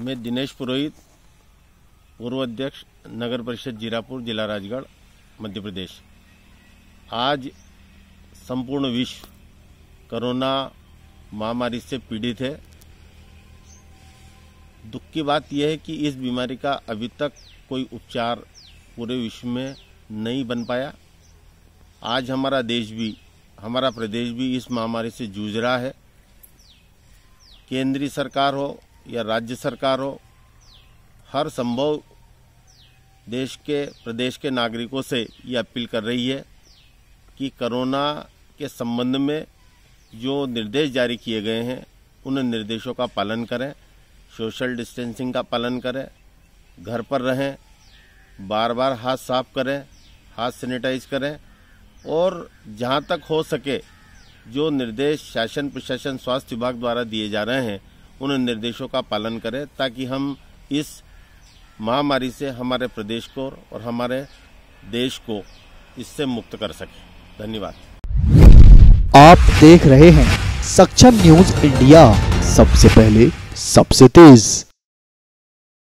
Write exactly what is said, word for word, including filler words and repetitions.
मैं दिनेश पुरोहित, पूर्व अध्यक्ष नगर परिषद जीरापुर, जिला राजगढ़, मध्य प्रदेश। आज संपूर्ण विश्व कोरोना महामारी से पीड़ित है। दुख की बात यह है कि इस बीमारी का अभी तक कोई उपचार पूरे विश्व में नहीं बन पाया। आज हमारा देश भी, हमारा प्रदेश भी इस महामारी से जूझ रहा है। केंद्रीय सरकार हो या राज्य सरकार हो, हर संभव देश के प्रदेश के नागरिकों से ये अपील कर रही है कि कोरोना के संबंध में जो निर्देश जारी किए गए हैं उन निर्देशों का पालन करें, सोशल डिस्टेंसिंग का पालन करें, घर पर रहें, बार बार हाथ साफ करें, हाथ सैनिटाइज करें और जहां तक हो सके जो निर्देश शासन प्रशासन स्वास्थ्य विभाग द्वारा दिए जा रहे हैं उन निर्देशों का पालन करें, ताकि हम इस महामारी से हमारे प्रदेश को और हमारे देश को इससे मुक्त कर सकें। धन्यवाद। आप देख रहे हैं सक्षम न्यूज इंडिया, सबसे पहले सबसे तेज।